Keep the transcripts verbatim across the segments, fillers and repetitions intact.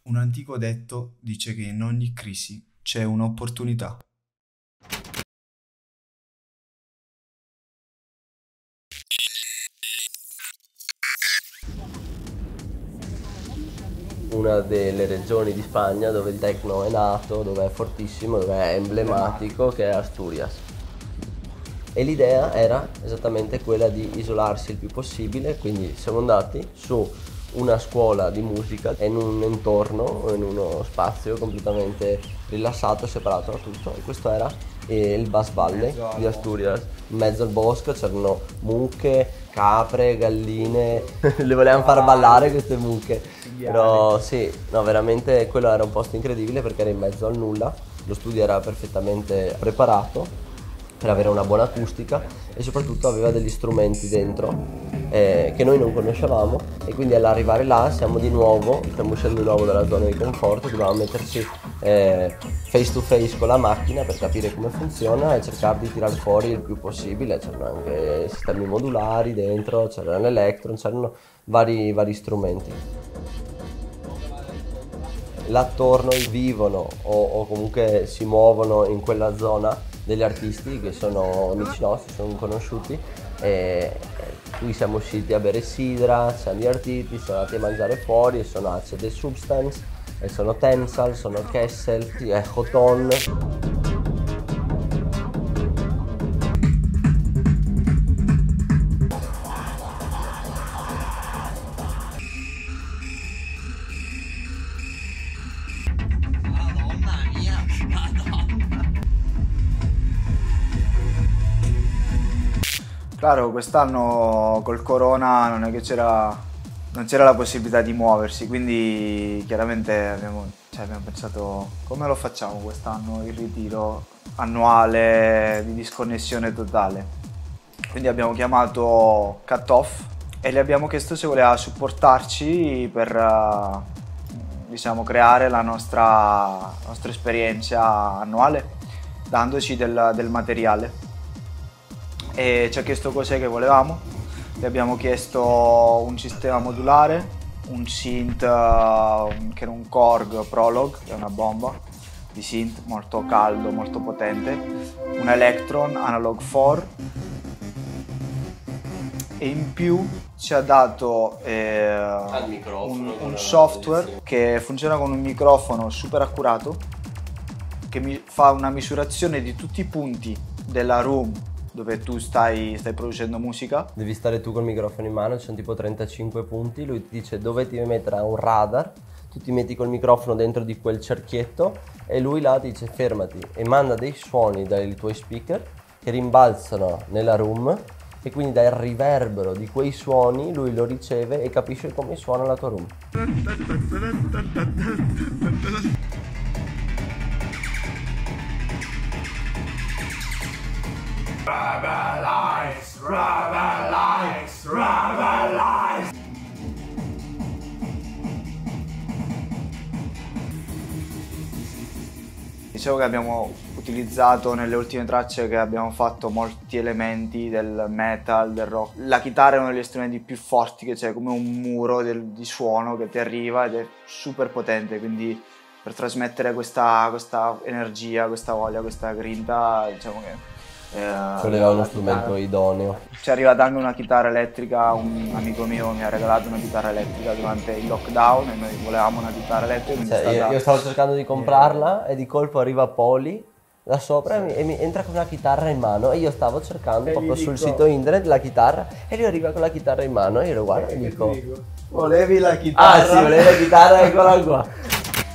Un antico detto dice che in ogni crisi c'è un'opportunità. Una delle regioni di Spagna dove il techno è nato, dove è fortissimo, dove è emblematico, che è Asturias. E l'idea era esattamente quella di isolarsi il più possibile, quindi siamo andati su una scuola di musica in un entorno, in uno spazio completamente rilassato, separato da tutto, e questo era eh, il Bas Valley di Asturias. In mezzo al bosco c'erano mucche, capre, galline, le volevamo far ballare queste mucche, però sì, no, veramente quello era un posto incredibile perché era in mezzo al nulla, lo studio era perfettamente preparato per avere una buona acustica e soprattutto aveva degli strumenti dentro eh, che noi non conoscevamo, e quindi all'arrivare là siamo di nuovo, stiamo uscendo di nuovo dalla zona di comfort, dovevamo metterci eh, face to face con la macchina per capire come funziona e cercare di tirar fuori il più possibile. C'erano anche sistemi modulari dentro, c'erano l'Electron, c'erano vari, vari strumenti. L'attorno vivono o, o comunque si muovono in quella zona degli artisti che sono amici nostri, sono conosciuti, e qui siamo usciti a bere sidra, ci siamo divertiti, siamo andati a mangiare fuori, e sono Acid Substance, e sono Tensal, sono Kessel, e Hoton. Claro, quest'anno col corona non è che c'era non c'era la possibilità di muoversi, quindi chiaramente abbiamo, cioè abbiamo pensato come lo facciamo quest'anno il ritiro annuale di disconnessione totale. Quindi abbiamo chiamato Cut Off e gli abbiamo chiesto se voleva supportarci per eh, diciamo, creare la nostra, la nostra esperienza annuale, dandoci del, del materiale. E ci ha chiesto cos'è che volevamo. Gli abbiamo chiesto un sistema modulare, un synth uh, che era un Korg Prolog, che è una bomba di synth molto caldo, molto potente, un Electron Analog quattro, e in più ci ha dato eh, un, un software che funziona con un microfono super accurato che mi fa una misurazione di tutti i punti della room dove tu stai, stai producendo musica. Devi stare tu col microfono in mano, ci sono tipo trentacinque punti, lui ti dice dove ti devi mettere un radar, tu ti metti col microfono dentro di quel cerchietto e lui là ti dice fermati, e manda dei suoni dai tuoi speaker che rimbalzano nella room, e quindi dal riverbero di quei suoni lui lo riceve e capisce come suona la tua room. Rebelize, rebelize, rebelize. Dicevo che abbiamo utilizzato nelle ultime tracce che abbiamo fatto molti elementi del metal, del rock. La chitarra è uno degli strumenti più forti che c'è, come un muro del, di suono che ti arriva ed è super potente, quindi per trasmettere questa, questa energia, questa voglia, questa grinta, diciamo che Eh, voleva uno strumento idoneo. Ci è arrivata anche una chitarra elettrica, un amico mio mi ha regalato una chitarra elettrica durante il lockdown e noi volevamo una chitarra elettrica. Cioè, stata... io, io stavo cercando di comprarla e di colpo arriva Poli da sopra, sì, e, mi, e mi entra con una chitarra in mano, e io stavo cercando e proprio sul dico... sito internet la chitarra, e lui arriva con la chitarra in mano e io lo guardo e dico, dico volevi la chitarra? Ah sì, volevi la chitarra, eccola qua.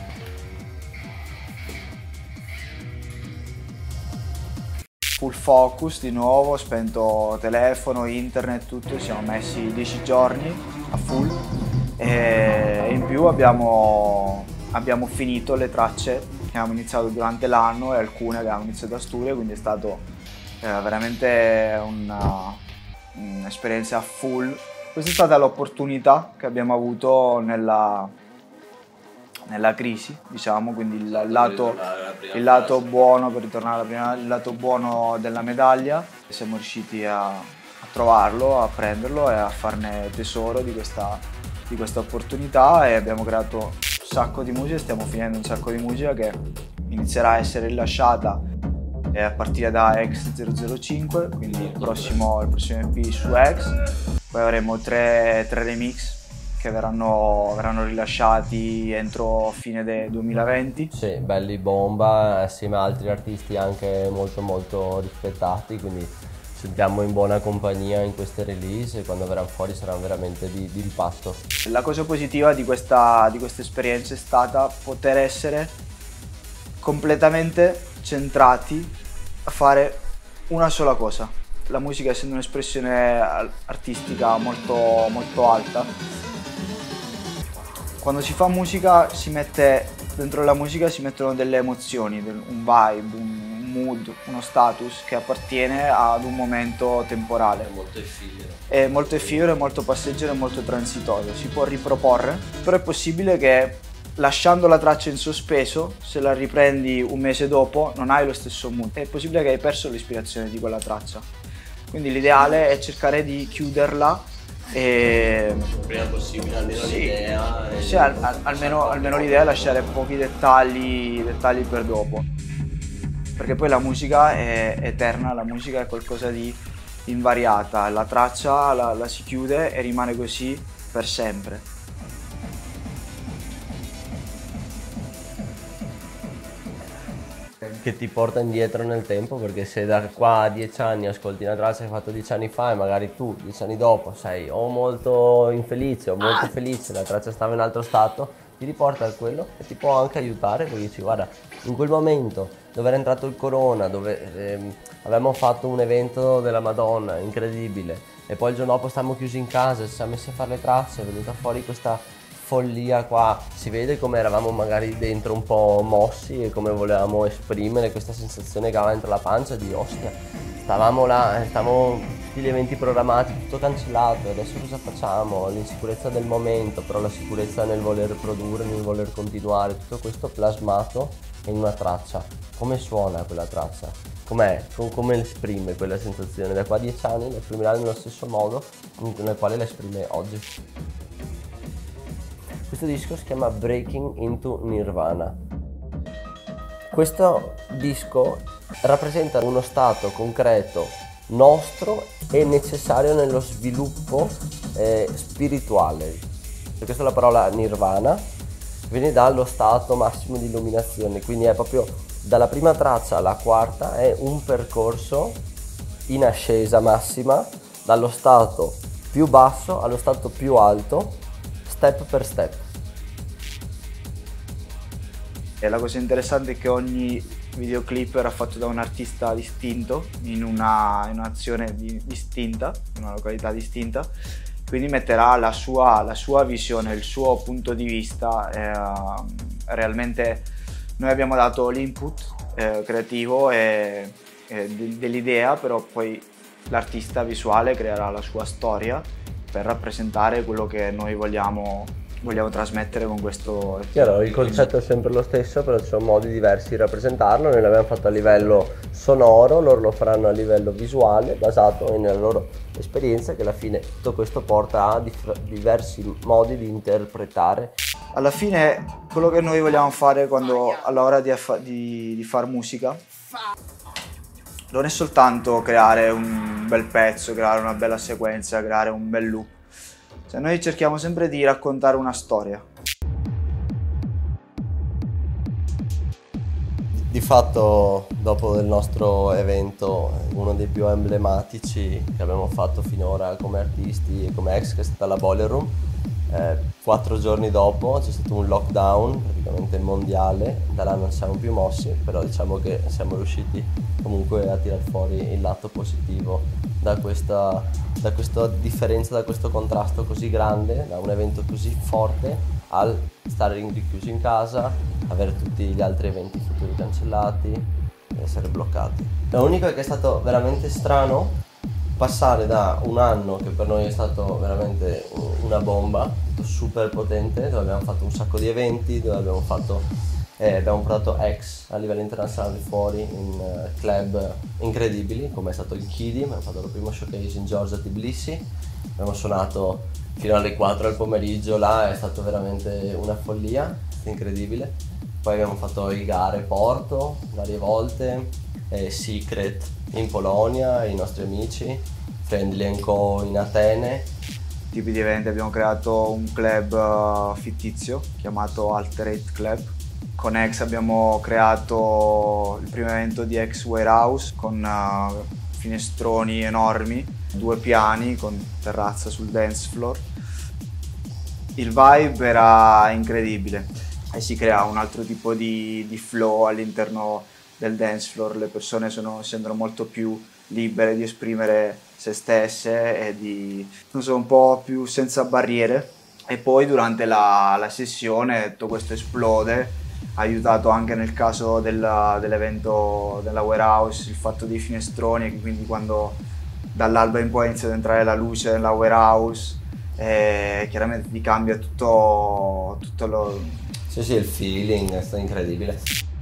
Full focus di nuovo, spento telefono, internet, tutto, ci siamo messi dieci giorni a full, e in più abbiamo, abbiamo finito le tracce che abbiamo iniziato durante l'anno e alcune che abbiamo iniziato a studio, quindi è stato eh, veramente un'esperienza full. Questa è stata l'opportunità che abbiamo avuto nella, nella crisi, diciamo, quindi il lato, il lato buono, per ritornare alla prima, il lato buono della medaglia. Siamo riusciti a, a trovarlo, a prenderlo e a farne tesoro di questa, di questa opportunità, e abbiamo creato sacco di musica, stiamo finendo un sacco di musica che inizierà a essere rilasciata eh, a partire da X zero zero cinque, quindi il prossimo, il prossimo E P su X. Poi avremo tre, tre remix che verranno, verranno rilasciati entro fine del duemilaventi. Sì, belli bomba, assieme a altri artisti anche molto molto rispettati, quindi sentiamo in buona compagnia in queste release e quando verranno fuori saranno veramente di, di ripasto. La cosa positiva di questa, di questa esperienza è stata poter essere completamente centrati a fare una sola cosa. La musica, essendo un'espressione artistica molto, molto alta, quando si fa musica si mette dentro la musica si mettono delle emozioni, un vibe, un mood, uno status che appartiene ad un momento temporale. È molto effimero. È molto effimero, è molto passeggero, è molto transitorio. Si può riproporre, però è possibile che lasciando la traccia in sospeso, se la riprendi un mese dopo non hai lo stesso mood. È possibile che hai perso l'ispirazione di quella traccia. Quindi l'ideale è cercare di chiuderla e il prima possibile, almeno sì, l'idea. Sì, al, al, almeno, almeno l'idea è lasciare pochi dettagli, dettagli per dopo. Perché poi la musica è eterna, la musica è qualcosa di invariata, la traccia la, la si chiude e rimane così per sempre. Che ti porta indietro nel tempo, perché se da qua a dieci anni ascolti una traccia che hai fatto dieci anni fa e magari tu dieci anni dopo sei o molto infelice o molto felice, la traccia stava in un altro stato, ti riporta a quello e ti può anche aiutare, perché dici guarda, in quel momento dove era entrato il corona, dove ehm, avevamo fatto un evento della Madonna incredibile e poi il giorno dopo stavamo chiusi in casa, ci siamo messi a fare le tracce, è venuta fuori questa follia qua, si vede come eravamo magari dentro un po' mossi e come volevamo esprimere questa sensazione che aveva dentro la pancia di ostia, stavamo là, stavamo tutti gli eventi programmati, tutto cancellato, adesso cosa facciamo? L'insicurezza del momento, però la sicurezza nel voler produrre, nel voler continuare, tutto questo plasmato in una traccia. Come suona quella traccia? Com'è? Come esprime quella sensazione? Da qua a dieci anni la esprimerà nello stesso modo nel quale la esprime oggi. Questo disco si chiama Breaking into Nirvana. Questo disco rappresenta uno stato concreto nostro e necessario nello sviluppo eh, spirituale. Per questo la parola Nirvana viene dallo stato massimo di illuminazione, quindi è proprio dalla prima traccia alla quarta è un percorso in ascesa massima dallo stato più basso allo stato più alto, step per step. E la cosa interessante è che ogni videoclip era fatto da un artista distinto, in, una, in un'azione di, distinta, in una località distinta, quindi metterà la sua, la sua visione, il suo punto di vista. Eh, realmente noi abbiamo dato l'input eh, creativo e, e dell'idea, però poi l'artista visuale creerà la sua storia per rappresentare quello che noi vogliamo, vogliamo trasmettere con questo. Chiaro, il concetto è sempre lo stesso, però ci sono modi diversi di rappresentarlo. Noi l'abbiamo fatto a livello sonoro, loro lo faranno a livello visuale, basato nella loro esperienza, che alla fine tutto questo porta a dif- diversi modi di interpretare. Alla fine quello che noi vogliamo fare quando all'ora di, di, di far musica non è soltanto creare un bel pezzo, creare una bella sequenza, creare un bel loop. Cioè, noi cerchiamo sempre di raccontare una storia. Di fatto, dopo il nostro evento, uno dei più emblematici che abbiamo fatto finora come artisti e come ex, che è stata la Boiler Room, eh, quattro giorni dopo c'è stato un lockdown praticamente mondiale, da là non siamo più mossi, però diciamo che siamo riusciti comunque a tirar fuori il lato positivo da questa, da questa differenza, da questo contrasto così grande, da un evento così forte al stare rinchiusi in casa, avere tutti gli altri eventi futuri cancellati e essere bloccati. L'unico che è stato veramente strano passare da un anno che per noi è stato veramente una bomba, super potente, dove abbiamo fatto un sacco di eventi, dove abbiamo fatto e abbiamo portato X a livello internazionale fuori in uh, club incredibili come è stato il Kiddy. Abbiamo fatto il primo showcase in Georgia a Tbilisi, abbiamo suonato fino alle quattro del pomeriggio là, è stato veramente una follia, è stato incredibile. Poi abbiamo fatto il gare Porto varie volte, eh, Secret in Polonia, i nostri amici, Friendly and Co in Atene. Tipi di eventi, abbiamo creato un club uh, fittizio chiamato Alterate Club. Con X abbiamo creato il primo evento di X Warehouse con uh, finestroni enormi, due piani con terrazza sul dance floor. Il vibe era incredibile e si crea un altro tipo di, di flow all'interno del dance floor. Le persone sono, sembrano molto più libere di esprimere se stesse e di, non so, un po' più senza barriere. E poi durante la, la sessione tutto questo esplode, ha aiutato anche nel caso del, dell'evento della warehouse il fatto dei finestroni, e quindi quando dall'alba in poi inizia ad entrare la luce nella warehouse, eh, chiaramente ti cambia tutto, tutto lo... Sì sì, il feeling è stato incredibile.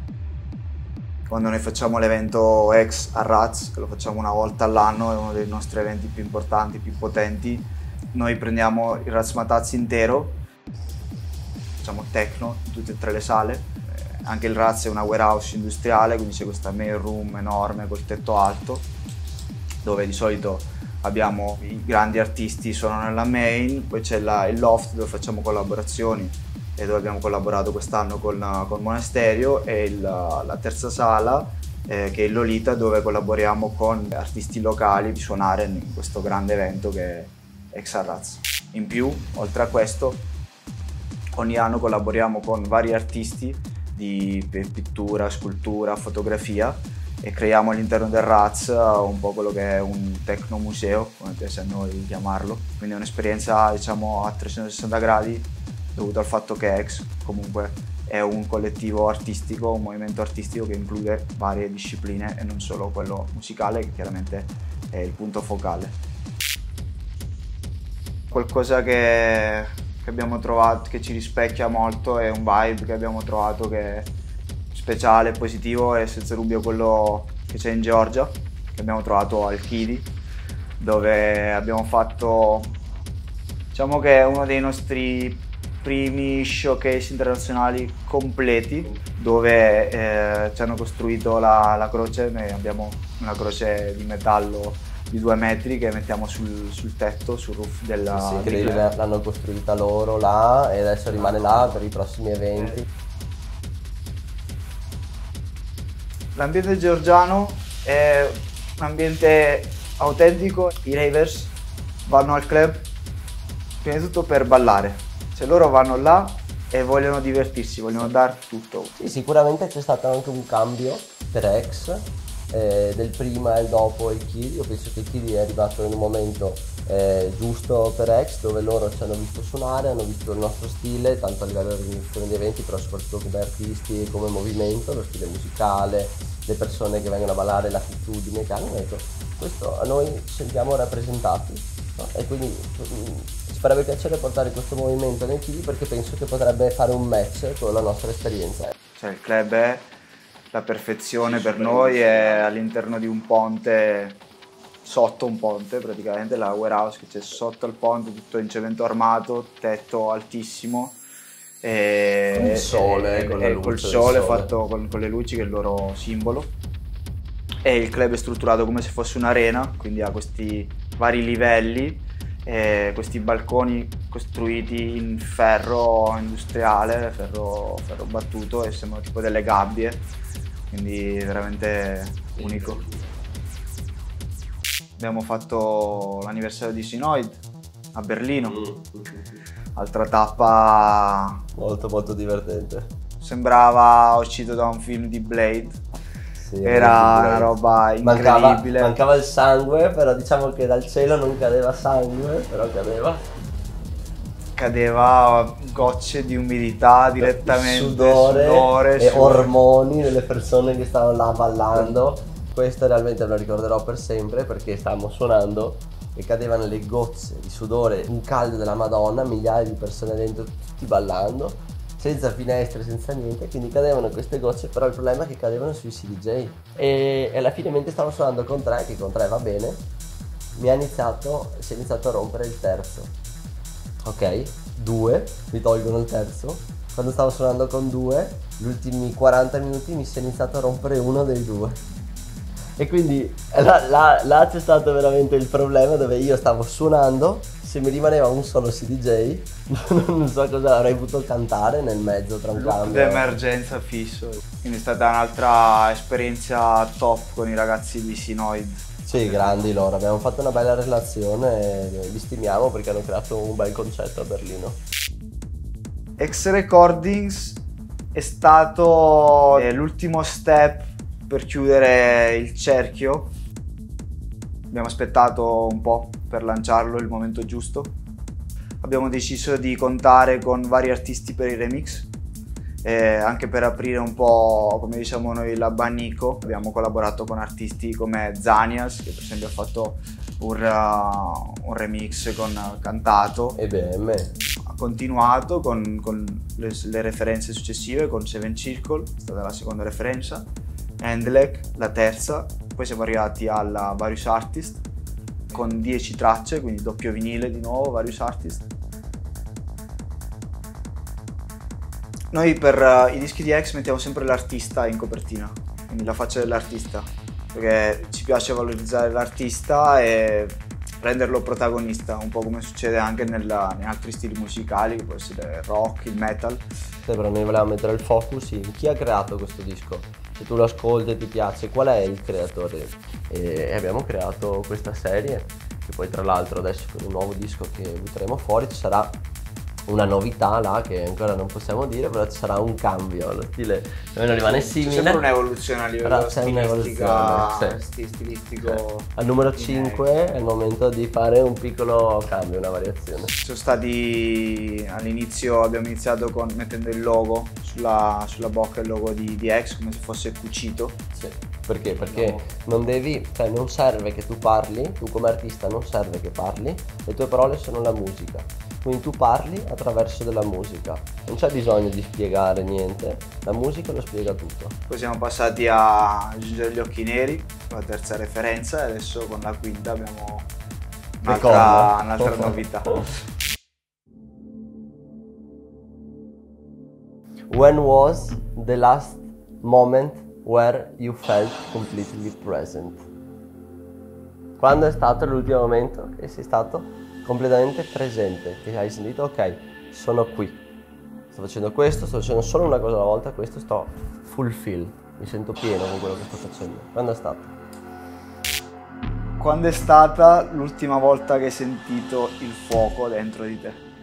Quando noi facciamo l'evento X a Raz, che lo facciamo una volta all'anno, è uno dei nostri eventi più importanti, più potenti, noi prendiamo il Razmataz intero, facciamo techno in tutte e tre le sale. Eh, anche il Raz è una warehouse industriale, quindi c'è questa main room enorme col tetto alto, dove di solito abbiamo i grandi artisti suonano nella main, poi c'è la, il loft dove facciamo collaborazioni e dove abbiamo collaborato quest'anno con, con Monasterio, e il, la terza sala eh, che è il Lolita, dove collaboriamo con artisti locali di suonare in questo grande evento che è X Raz. In più, oltre a questo, ogni anno collaboriamo con vari artisti di pittura, scultura, fotografia e creiamo all'interno del Raz un po' quello che è un tecnomuseo, come piace a noi chiamarlo. Quindi è un'esperienza, diciamo, a trecentosessanta gradi, dovuto al fatto che X comunque è un collettivo artistico, un movimento artistico che include varie discipline e non solo quello musicale, che chiaramente è il punto focale. Qualcosa che, che abbiamo trovato, che ci rispecchia molto, è un vibe che abbiamo trovato che è speciale, positivo, e senza dubbio quello che c'è in Georgia, che abbiamo trovato al Kiddy, dove abbiamo fatto, diciamo che è uno dei nostri primi showcase internazionali completi, dove eh, ci hanno costruito la, la croce. Noi abbiamo una croce di metallo di due metri che mettiamo sul, sul tetto, sul roof della... Sì, sì, credo che l'hanno costruita loro là e adesso rimane là per i prossimi eventi. L'ambiente georgiano è un ambiente autentico. I ravers vanno al club prima di tutto per ballare, cioè loro vanno là e vogliono divertirsi, vogliono dar tutto. Sì, sicuramente c'è stato anche un cambio per X, eh, del prima e il dopo il Kiddy. Io penso che il Kiddy è arrivato in un momento eh, giusto per X, dove loro ci hanno visto suonare, hanno visto il nostro stile, tanto a livello di organizzazione di eventi, però soprattutto come artisti e come movimento, lo stile musicale, le persone che vengono a ballare, l'attitudine che hanno. Ecco, questo a noi ci sentiamo rappresentati, no? E quindi mh, ci farebbe piacere portare questo movimento nei Kiddy, perché penso che potrebbe fare un match con la nostra esperienza. Cioè il club è la perfezione per noi, è all'interno di un ponte, sotto un ponte praticamente, la warehouse che c'è sotto il ponte, tutto in cemento armato, tetto altissimo, e il sole, e, con, la e luce col sole, sole fatto con, con le luci, che è il loro simbolo. E il club è strutturato come se fosse un'arena, quindi ha questi vari livelli, e questi balconi costruiti in ferro industriale, ferro, ferro battuto, e sembrano tipo delle gabbie, quindi veramente unico. Abbiamo fatto l'anniversario di Sinoid a Berlino, altra tappa molto molto divertente. Sembrava uscito da un film di Blade, sì, era una roba incredibile. Mancava, mancava il sangue, però diciamo che dal cielo non cadeva sangue, però cadeva. Cadeva gocce di umidità direttamente, sudore, sudore e su... ormoni delle persone che stavano là ballando. Questo realmente me lo ricorderò per sempre, perché stavamo suonando e cadevano le gocce di sudore, un caldo della Madonna, migliaia di persone dentro, tutti ballando. senza finestre, senza niente, quindi cadevano queste gocce, però il problema è che cadevano sui C D J. E, e alla fine, mentre stavo suonando con tre, che con tre va bene, mi ha iniziato, si è iniziato a rompere il terzo. Ok, due, mi tolgono il terzo. Quando stavo suonando con due, gli ultimi quaranta minuti mi si è iniziato a rompere uno dei due. E quindi là, là, là c'è stato veramente il problema, dove io stavo suonando, se mi rimaneva un solo C D J, non so cosa avrei potuto cantare nel mezzo tra un Loop cambio. d'emergenza fisso. Quindi è stata un'altra esperienza top con i ragazzi di Sinoid. Sì, grandi loro, abbiamo fatto una bella relazione e li stimiamo perché hanno creato un bel concetto a Berlino. X Recordings è stato eh, l'ultimo step per chiudere il cerchio. Abbiamo aspettato un po' per lanciarlo, il momento giusto. Abbiamo deciso di contare con vari artisti per i remix, eh, anche per aprire un po', come diciamo noi, l'abanico. Abbiamo collaborato con artisti come Zanias, che per esempio ha fatto un, uh, un remix con Cantato. E B M. Ha continuato con, con le, le referenze successive, con Seven Circle, è stata la seconda referenza, Endlek, la terza, poi siamo arrivati alla Various Artist con dieci tracce, quindi doppio vinile di nuovo, Various Artist. Noi per uh, i dischi di X mettiamo sempre l'artista in copertina, quindi la faccia dell'artista, perché ci piace valorizzare l'artista e renderlo protagonista, un po' come succede anche nella, in altri stili musicali, che può essere il rock, il metal. Sì, però noi volevamo mettere il focus in chi ha creato questo disco. Se tu lo ascolti e ti piace, qual è il creatore? E abbiamo creato questa serie, che poi tra l'altro adesso con un nuovo disco che butteremo fuori ci sarà una novità là che ancora non possiamo dire, però ci sarà un cambio, lo stile non rimane simile. C'è sempre un'evoluzione a livello stilistica, sì. stilistico. Sì. Al numero cinque è il momento di fare un piccolo cambio, una variazione. Sono stati, all'inizio abbiamo iniziato con mettendo il logo sulla, sulla bocca, il logo di, di X, come se fosse cucito. Sì. Perché? Perché no. non devi, cioè non serve che tu parli, tu come artista non serve che parli, le tue parole sono la musica. Quindi tu parli attraverso della musica, non c'è bisogno di spiegare niente, la musica lo spiega tutto. Poi siamo passati a aggiungere gli occhi neri, la terza referenza, e adesso con la quinta abbiamo un'altra, un'altra novità. When was the last moment where you felt completely present? Quando è stato l'ultimo momento che sei stato completamente presente, che hai sentito ok, sono qui, sto facendo questo, sto facendo solo una cosa alla volta, questo sto fulfill, mi sento pieno con quello che sto facendo. Quando è stato? Quando è stata l'ultima volta che hai sentito il fuoco dentro di te?